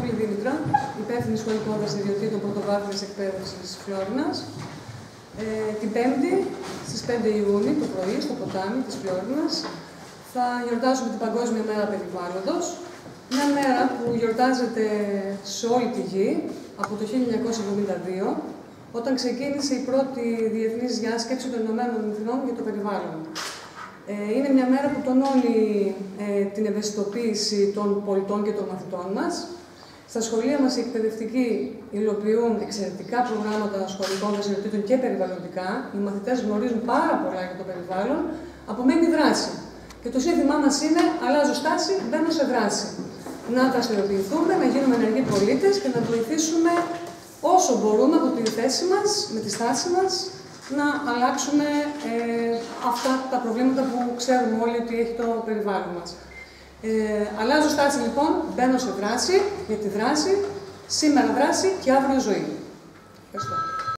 Παπαδοπούλη Δήμητρα, υπεύθυνη σχολικών δραστηριοτήτων πρωτοβάθμιας εκπαίδευσης Φλόρινας. Την Πέμπτη, στις 5 Ιούνιου το πρωί, στο ποτάμι της Φλόρινας, θα γιορτάσουμε την Παγκόσμια Μέρα Περιβάλλοντος. Μια μέρα που γιορτάζεται σε όλη τη γη από το 1972, όταν ξεκίνησε η πρώτη διεθνής διάσκεψη των Ηνωμένων Εθνών για το περιβάλλον. Είναι μια μέρα που τονώνει την ευαισθητοποίηση των πολιτών και των μαθητών μας. Στα σχολεία μας οι εκπαιδευτικοί υλοποιούν εξαιρετικά προγράμματα σχολικών δραστηριοτήτων και περιβαλλοντικά. Οι μαθητές γνωρίζουν πάρα πολλά για το περιβάλλον. Απομένει δράση. Και το σύνθημά μας είναι: αλλάζω στάση, μπαίνω σε δράση. Να δραστηριοποιηθούμε, να γίνουμε ενεργοί πολίτες και να βοηθήσουμε όσο μπορούμε από τη θέση μας, με τη στάση μας, να αλλάξουμε αυτά τα προβλήματα που ξέρουμε όλοι ότι έχει το περιβάλλον μας. Αλλάζω στάση λοιπόν, μπαίνω σε δράση, για τη δράση, σήμερα δράση και αύριο ζωή. Ευχαριστώ.